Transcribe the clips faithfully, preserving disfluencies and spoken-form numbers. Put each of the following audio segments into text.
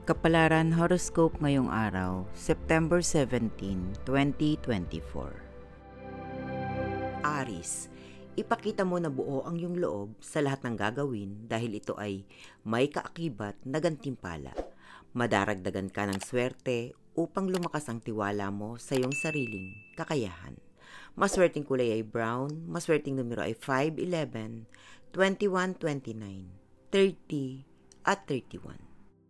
Kapalaran Horoscope ngayong araw, September seventeenth, twenty twenty-four. Aries, ipakita mo na buo ang iyong loob sa lahat ng gagawin dahil ito ay may kaakibat na gantimpala. Madaragdagan ka ng swerte upang lumakas ang tiwala mo sa iyong sariling kakayahan. Maswerteng kulay ay brown, maswerteng numero ay five, eleven, twenty-one, twenty-nine, thirty at thirty-one.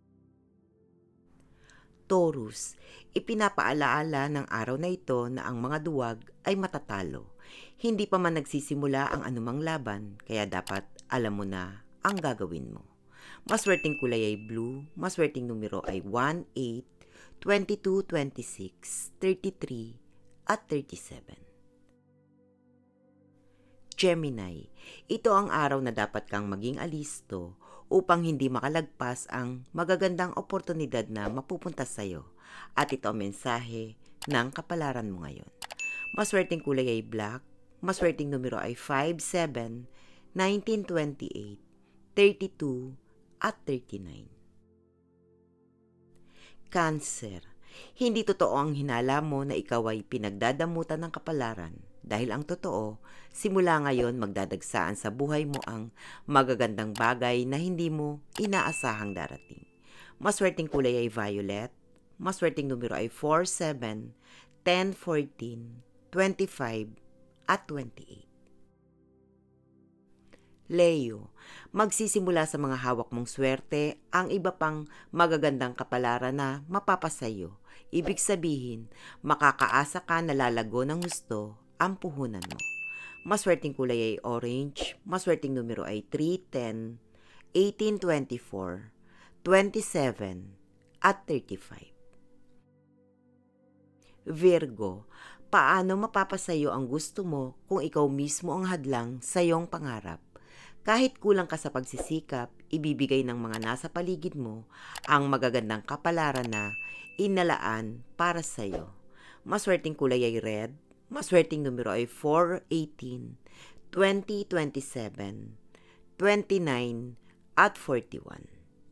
Taurus, ipinapaalaala ng araw na ito na ang mga duwag ay matatalo. Hindi pa man nagsisimula ang anumang laban, kaya dapat alam mo na ang gagawin mo. Maswerteng kulay ay blue, maswerteng numero ay one, eight, twenty-two, twenty-six, thirty-three at thirty-seven. Gemini, ito ang araw na dapat kang maging alisto upang hindi makalagpas ang magagandang oportunidad na mapupunta sa iyo. At ito ang mensahe ng kapalaran mo ngayon. Maswerteng kulay ay black, maswerteng numero ay five, seven, nineteen, twenty-eight, thirty-two at thirty-nine. Cancer, hindi totoo ang hinala mo na ikaw ay pinagdadamutan ng kapalaran. Dahil ang totoo, simula ngayon magdadagsaan sa buhay mo ang magagandang bagay na hindi mo inaasahang darating. Maswerteng kulay ay violet, maswerteng numero ay four, seven, ten, fourteen, twenty-five at twenty-eight. Leo, magsisimula sa mga hawak mong swerte ang iba pang magagandang kapalaran na mapapasayo. Ibig sabihin, makakaasa ka na lalago ng gusto ang puhunan mo. Maswerteng kulay ay orange, maswerteng numero ay three, ten, eighteen, twenty-four, twenty-seven at thirty-five. Virgo, paano mapapasayo ang gusto mo kung ikaw mismo ang hadlang sa iyong pangarap? Kahit kulang ka sa pagsisikap, ibibigay ng mga nasa paligid mo ang magagandang kapalaran na inalaan para sa iyo. Maswerteng kulay ay red, maswerteng numero ay four, eighteen, twenty, twenty-seven, twenty-nine at forty-one.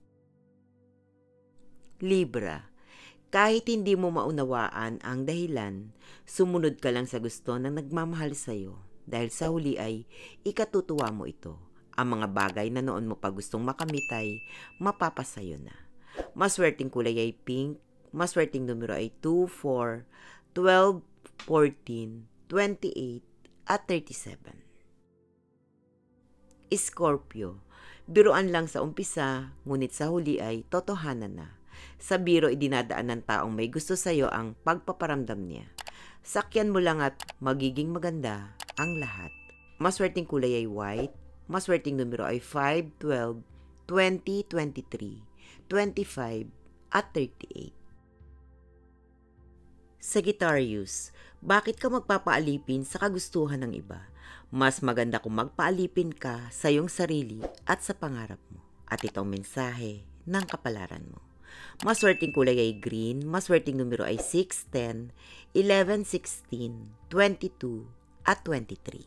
Libra, kahit hindi mo maunawaan ang dahilan, sumunod ka lang sa gusto ng nagmamahal sa iyo dahil sa huli ay ikatutuwa mo ito. Ang mga bagay na noon mo pa gustong makamit ay mapapasayo na. Maswerteng kulay ay pink, maswerteng numero ay two, four, twelve, fourteen, twenty-eight at thirty-seven. Scorpio, biruan lang sa umpisa, ngunit sa huli ay totohanan na. Sa biro idinadaan ng taong may gusto sa iyo ang pagpaparamdam niya. Sakyan mo lang at magiging maganda ang lahat. Maswerteng kulay ay white, maswerteng numero ay five, twelve, twenty, twenty-three, twenty-five at thirty-eight. Sagittarius, bakit ka magpapaalipin sa kagustuhan ng iba? Mas maganda kung magpaalipin ka sa iyong sarili at sa pangarap mo. At itong mensahe ng kapalaran mo. Maswerteng kulay ay green, maswerteng numero ay six, ten, eleven, sixteen, twenty-two at twenty-three.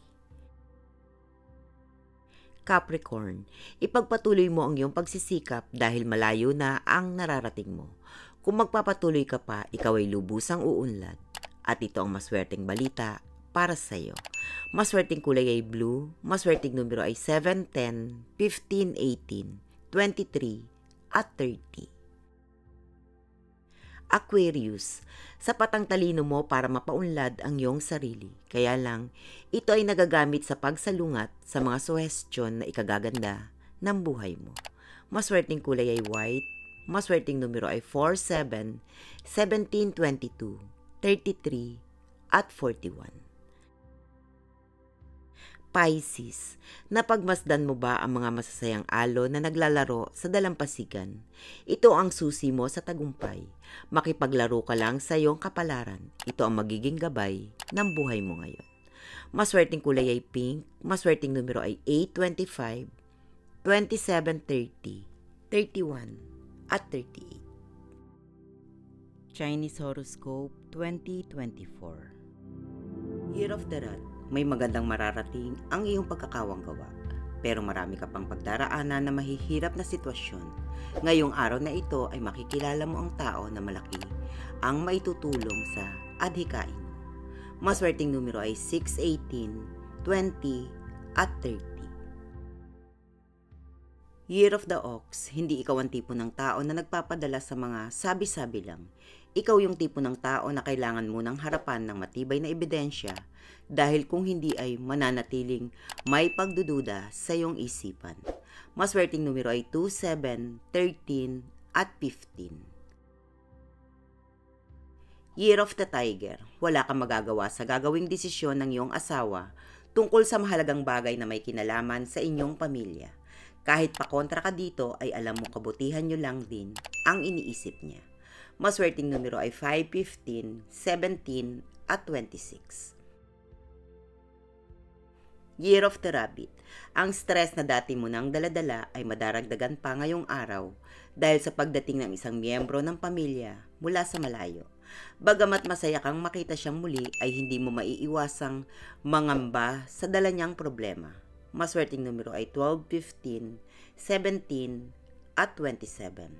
Capricorn, ipagpatuloy mo ang iyong pagsisikap dahil malayo na ang nararating mo. Kung magpapatuloy ka pa, ikaw ay lubusang uunlad. At ito ang maswerteng balita para sa iyo. Maswerteng kulay ay blue, maswerteng numero ay seven, ten, fifteen, eighteen, twenty-three at thirty. Aquarius, sapat ang talino mo para mapaunlad ang iyong sarili. Kaya lang, ito ay nagagamit sa pagsalungat sa mga suhestyon na ikagaganda ng buhay mo. Maswerteng kulay ay white, maswerteng numero ay four, seven, seventeen, twenty-two, thirty-three at forty-one. Pisces, napagmasdan mo ba ang mga masasayang alon na naglalaro sa dalampasigan? Ito ang susi mo sa tagumpay. Makipaglaro ka lang sa iyong kapalaran. Ito ang magiging gabay ng buhay mo ngayon. Maswerteng kulay ay pink, maswerteng numero ay eight, twenty-five, twenty-seven, thirty, thirty-one at thirty-eight. Chinese Horoscope twenty twenty-four. Year of the Rat, may magandang mararating ang iyong pagkakawang gawa. pero marami ka pang pagdaraanan na mahihirap na sitwasyon. Ngayong araw na ito ay makikilala mo ang tao na malaki ang maitutulong sa adhikain mo. Maswerteng numero ay six, eighteen, twenty, at thirty. Year of the Ox, hindi ikaw ang tipo ng tao na nagpapadala sa mga sabi-sabi lang. Ikaw yung tipo ng tao na kailangan mo ng harapan ng matibay na ebidensya dahil kung hindi ay mananatiling may pagdududa sa iyong isipan. Maswerteng numero ay two, seven, thirteen, at fifteen. Year of the Tiger, wala kang magagawa sa gagawing desisyon ng iyong asawa tungkol sa mahalagang bagay na may kinalaman sa inyong pamilya. Kahit pakontra ka dito ay alam mo kabutihan nyo lang din ang iniisip niya. Maswerteng numero ay five, fifteen, seventeen, at twenty-six. Year of the Rabbit, ang stress na dati mo nang daladala ay madaragdagan pa ngayong araw dahil sa pagdating ng isang miyembro ng pamilya mula sa malayo. Bagamat masaya kang makita siyang muli ay hindi mo maiiwasang mangamba sa dala niyang problema. Maswerteng numero ay twelve, fifteen, seventeen, at twenty-seven.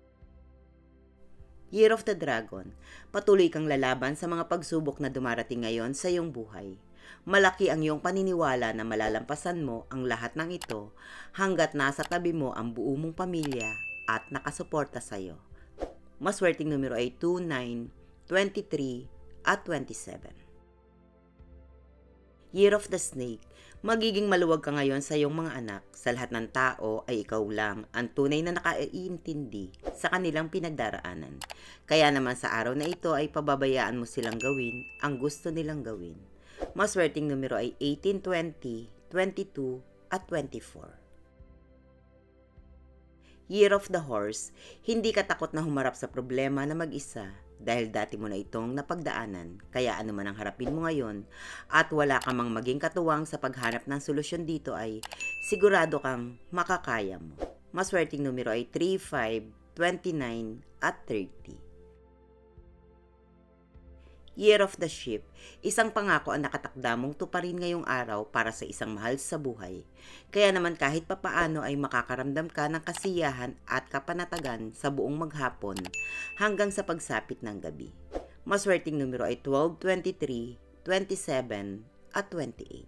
Year of the Dragon, patuloy kang lalaban sa mga pagsubok na dumarating ngayon sa iyong buhay. Malaki ang iyong paniniwala na malalampasan mo ang lahat ng ito hanggat nasa tabi mo ang buo mong pamilya at nakasuporta sa iyo. Maswerteng numero ay two, nine, twenty-three, at twenty-seven. Year of the Snake, magiging maluwag ka ngayon sa iyong mga anak. Sa lahat ng tao ay ikaw lang ang tunay na nakaiintindi sa kanilang pinagdaraanan. Kaya naman sa araw na ito ay pababayaan mo silang gawin ang gusto nilang gawin. Maswerteng numero ay eighteen, twenty, twenty-two, at twenty-four. Year of the Horse, hindi ka takot na humarap sa problema na mag-isa dahil dati mo na itong napagdaanan, kaya ano man ang harapin mo ngayon at wala ka mang maging katuwang sa paghanap ng solusyon dito ay sigurado kang makakaya mo. Maswerteng numero ay three, five, twenty-nine, at thirty. Year of the Sheep, isang pangako ang nakatakda mong tuparin ngayong araw para sa isang mahal sa buhay. Kaya naman kahit papaano ay makakaramdam ka ng kasiyahan at kapanatagan sa buong maghapon hanggang sa pagsapit ng gabi. Maswerteng numero ay twelve, twenty-three, twenty-seven, at twenty-eight.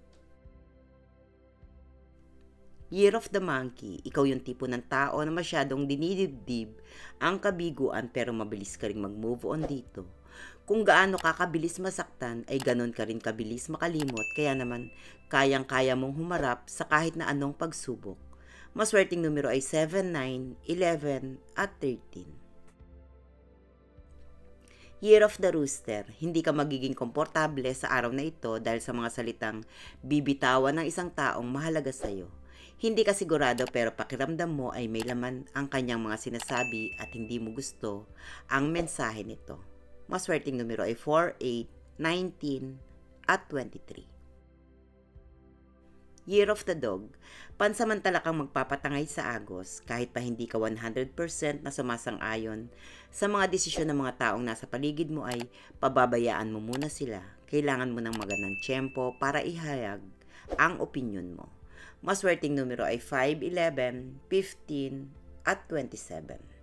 Year of the Monkey, ikaw yung tipo ng tao na masyadong dinidibdib ang kabiguan pero mabilis ka rin mag-move on dito. Kung gaano ka kabilis masaktan ay ganon ka rin kabilis makalimot kaya naman kayang-kaya mong humarap sa kahit na anong pagsubok. Maswerteng numero ay seven, nine, eleven, at thirteen. Year of the Rooster, hindi ka magiging komportable sa araw na ito dahil sa mga salitang bibitawan ng isang taong mahalaga sa iyo. Hindi ka sigurado pero pakiramdam mo ay may laman ang kanyang mga sinasabi at hindi mo gusto ang mensahe nito. Maswerteng numero ay four, eight, nineteen, at twenty-three. Year of the Dog, pansamantala kang magpapatangay sa agos kahit pa hindi ka one hundred percent na sumasang-ayon sa mga desisyon ng mga taong nasa paligid mo ay pababayaan mo muna sila. Kailangan mo ng magandang tiyempo para ihayag ang opinyon mo. Maswerteng numero ay five, eleven, fifteen, at twenty-seven.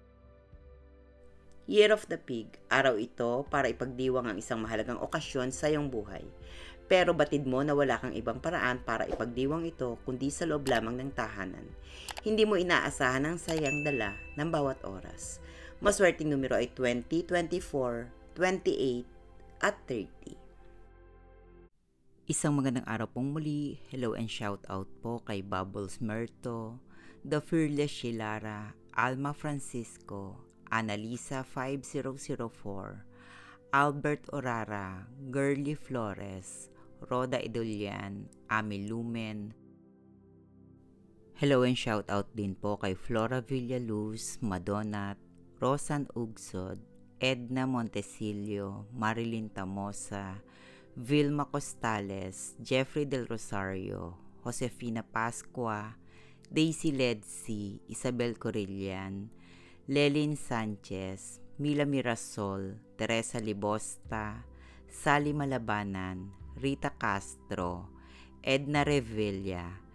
Year of the Pig, araw ito para ipagdiwang ang isang mahalagang okasyon sa iyong buhay. Pero batid mo na wala kang ibang paraan para ipagdiwang ito kundi sa loob lamang ng tahanan. Hindi mo inaasahan ang sayang dala ng bawat oras. Maswerteng numero ay twenty, twenty-four, twenty-eight, at thirty. Isang magandang araw pong muli. Hello and shout out po kay Bubbles Merto, The Fearless Shilara, Alma Francisco, Annalisa five zero zero four, Albert Orara, Girly Flores, Roda Idolian, Ami Lumen. Hello and shout out din po kay Flora Villaluz, Madonat, Rosan Ugsod, Edna Montesilio, Marilyn Tamosa, Vilma Costales, Jeffrey Del Rosario, Josefina Pascua, Daisy Ledsi, Isabel Corillan, Lelin Sanchez, Mila Mirasol, Teresa Libosta, Sally Malabanan, Rita Castro, Edna Revilla,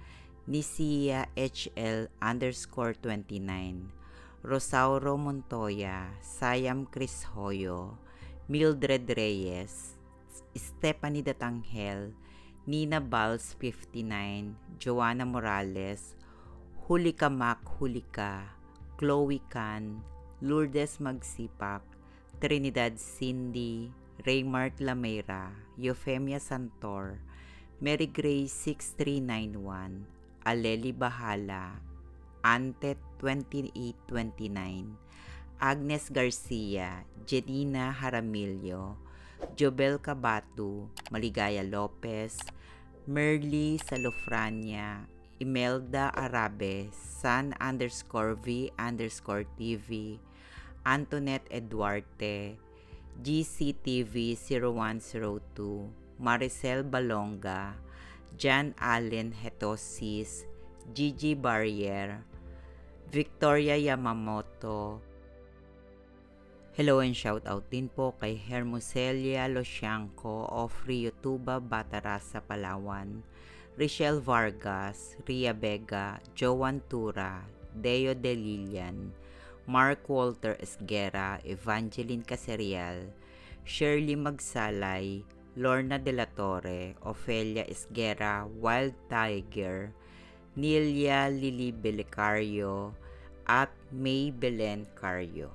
Nisia H L underscore twenty-nine, Rosauro Montoya, Sayam Chris Hoyo, Mildred Reyes, Stephanie Datangel, Nina Bals fifty-nine, Joanna Morales, Hulika Mac Hulika, Chloe Can, Lourdes Magsipak, Trinidad Cindy, Raymart Lamera, Eufemia Santor, Mary Grace six three nine one, Aleli Bahala, Ante twenty-eight twenty-nine, Agnes Garcia, Janina Jaramillo, Jobel Cabatu, Maligaya Lopez, Merly Salofrania, Imelda Arabe, San underscore V underscore TV, Antoinette Eduarte, G C T V zero one zero two, Maricel Balonga, Jan Allen Hetosis, Gigi Barrier, Victoria Yamamoto. Hello and shout out din po kay Hermoselia Losianco of Rio Tuba, Batarasa, Palawan, Richelle Vargas, Ria Vega, Joan Tura, Deo De Lilian, Mark Walter Esguera, Evangeline Caserial, Shirley Magsalay, Lorna De La Torre, Ofelia Esguera, Wild Tiger, Nilia Lili Belicario, at May Belen Cario.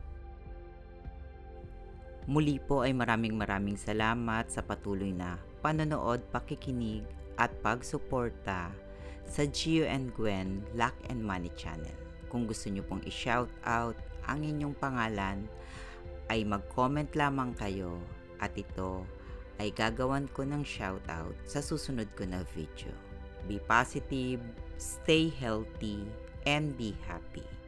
Muli po ay maraming maraming salamat sa patuloy na panonood, pakikinig at pagsuporta sa Gio and Gwen Luck and Money Channel. Kung gusto nyo pong i-shout out ang inyong pangalan, ay mag-comment lamang kayo at ito ay gagawan ko ng shout out sa susunod ko na video. Be positive, stay healthy, and be happy.